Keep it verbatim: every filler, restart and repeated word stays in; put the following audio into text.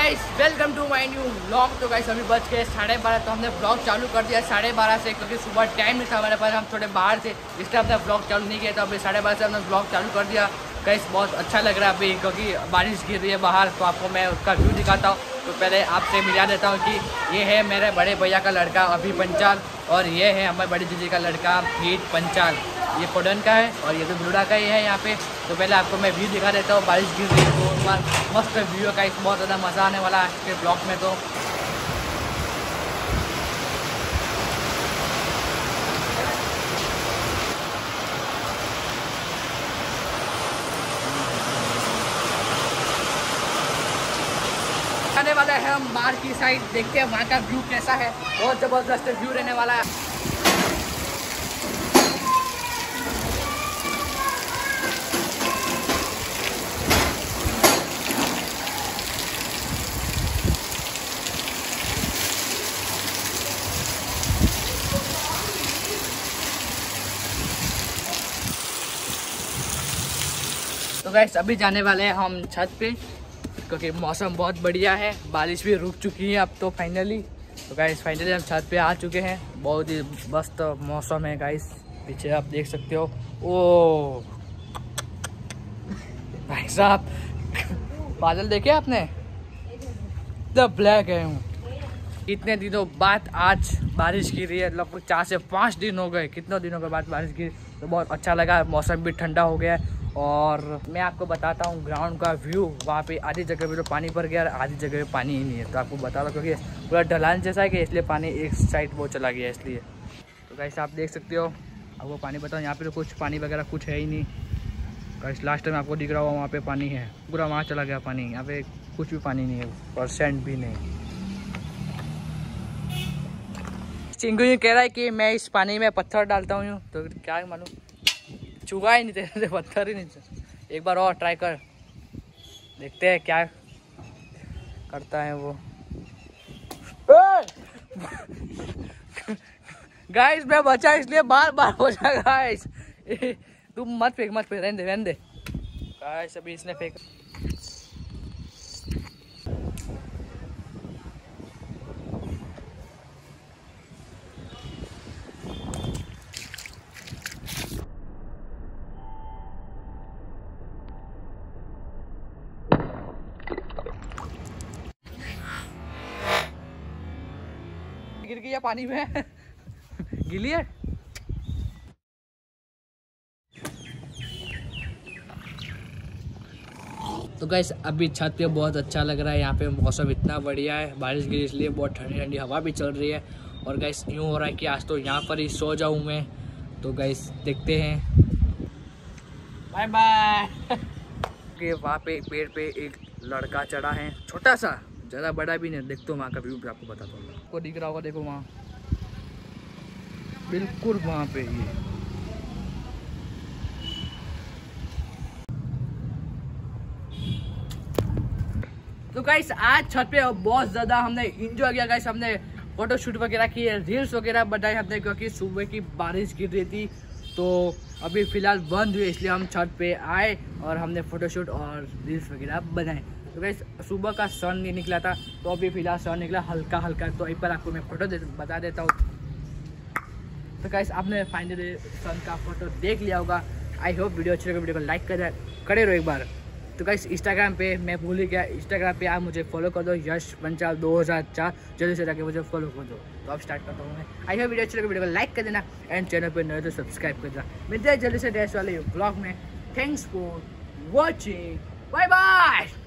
Guys, welcome to my new vlog. तो guys अभी बज के साढ़े बारह, तो हमने व्लॉग चालू कर दिया साढ़े बारह से, क्योंकि सुबह टाइम नहीं था हमारे पास, हम थोड़े बाहर थे इसलिए हमने व्लॉग चालू नहीं किया। तो अभी साढ़े बारह से हमने व्लॉग चालू कर दिया। गाइस बहुत अच्छा लग रहा है अभी, क्योंकि बारिश गिर रही है बाहर। तो आपको मैं उसका व्यू दिखाता हूँ। तो पहले आपसे मिला देता हूँ कि ये है मेरे बड़े भैया का लड़का अभी पंचाल, और ये है हमारे बड़ी दीदी का लड़का हीट पंचाल। ये कोडन का है और ये तो बुलुड़ा का ही है यहाँ पे। तो पहले आपको मैं व्यू दिखा देता हूँ। बारिश गिर रही है तो एक बार मस्त व्यू का, इस बहुत ज़्यादा मज़ा आने वाला है आज के ब्लॉग में। तो आने वाला है हम बाहर की साइड, देखते हैं वहाँ का व्यू कैसा है। बहुत ज़बरदस्त व्यू रहने वाला है। तो गाइस अभी जाने वाले हैं हम छत पे, क्योंकि मौसम बहुत बढ़िया है। बारिश भी रुक चुकी है अब तो फाइनली। तो गाइस फाइनली हम छत पे आ चुके हैं। बहुत ही मस्त मौसम है गाइस, पीछे आप देख सकते हो। ओ भाई साहब, बादल देखे आपने, द ब्लैक है। हूँ कितने दिनों बाद आज बारिश गिरी है, लगभग चार से पाँच दिन हो गए। कितने दिनों के बाद बारिश गिरी, तो बहुत अच्छा लगा। मौसम भी ठंडा हो गया है। और मैं आपको बताता हूँ ग्राउंड का व्यू। वहाँ पे आधी जगह पे तो पानी भर गया और आधी जगह पे पानी ही नहीं है। तो आपको बता दो, क्योंकि पूरा ढलान जैसा है कि इसलिए पानी एक साइड वो चला गया इसलिए। तो गाइस आप देख सकते हो। अब वो पानी बताओ, यहाँ पे तो कुछ पानी वगैरह कुछ है ही नहीं। गाइस लास्ट टाइम आपको दिख रहा हुआ वहाँ पे पानी है, पूरा वहाँ चला गया पानी। यहाँ पे कुछ भी पानी नहीं है, परसेंट भी नहीं। चिंगू ये कह रहा है कि मैं इस पानी में पत्थर डालता हूँ, तो क्या मालूम, चुगा ही नहीं तेरे, पत्थर ही नहीं। एक बार और ट्राई कर, देखते हैं क्या करता है वो। गाइस मैं बचा इसलिए बार बार हो जाएगा। गाइस तुम मत फेंक मत फेंक, रहने दे रहने दे। गाइस अभी इसने फेंक। गिर गया पानी में। गिली है। तो गाइस अभी छत पे बहुत अच्छा लग रहा है। यहाँ पे मौसम इतना बढ़िया है, बारिश गिरी इसलिए बहुत ठंडी ठंडी हवा भी चल रही है। और गाइस यूँ हो रहा है कि आज तो यहाँ पर ही सो जाऊँ मैं। तो गाइस देखते हैं, बाय बाय। कि वहाँ पे पेड़ पे एक लड़का चढ़ा है, छोटा सा, ज़्यादा बड़ा भी नहीं। देखते हो वहाँ का व्यू भी आपको बताता हूँ। आपको दिख रहा होगा, देखो वहाँ बिल्कुल वहाँ पे ही। तो गाइस आज छत पे बहुत ज़्यादा हमने इंजॉय किया। गाइस हमने फोटो शूट वगैरह किए, रील्स वगैरह बनाए हमने, क्योंकि सुबह की बारिश गिर रही थी। तो अभी फ़िलहाल बंद हुई, इसलिए हम छत पे आए और हमने फ़ोटोशूट और रील्स वगैरह बनाए। तो गाइस सुबह का सन नहीं निकला था, तो अभी फ़िलहाल सन निकला हल्का हल्का। तो यहीं पर आपको मैं फ़ोटो दे बता देता हूँ। तो गाइस आपने फाइनली सन का फ़ोटो देख लिया होगा। आई होप वीडियो अच्छी लगे, वीडियो को लाइक कर करे रहो एक बार। तो गाइस इंस्टाग्राम पे मैं भूल ही गया, इंस्टाग्राम पे आप मुझे फॉलो कर दो, यश पंचाल दो हज़ार चार, जल्दी से जाके मुझे फॉलो कर दो। तो अब स्टार्ट करता हूँ मैं। आई होप वीडियो अच्छी लगे, वीडियो को लाइक कर देना एंड चैनल पे नए तो सब्सक्राइब कर देना। मिलते हैं जल्दी से ड्रेस वाले ब्लॉग में। Thanks for watching, bye bye.